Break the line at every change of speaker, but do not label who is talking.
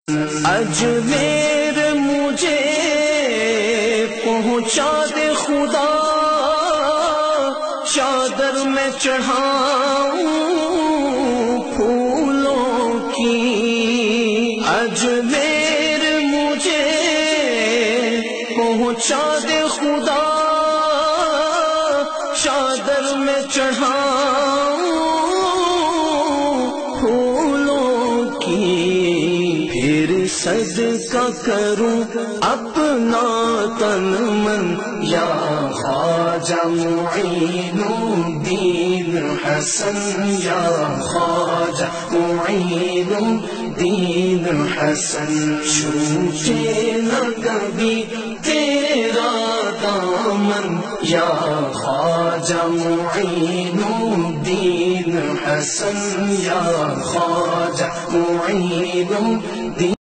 اجمیر مجھے پہنچا دے خدا، چادر میں چڑھاؤں پھولوں کی۔ اجمیر مجھے پہنچا دے خدا، چادر میں چڑھاؤں پھولوں کی۔ پھر صدقہ کروں اپنا تن من، یا خواجہ معین الدین حسن، یا خواجہ معین الدین حسن۔ چھوٹے نہ کبھی تیرا دامن، یا خواجہ معین الدین حسن، یا خواجہ معین الدین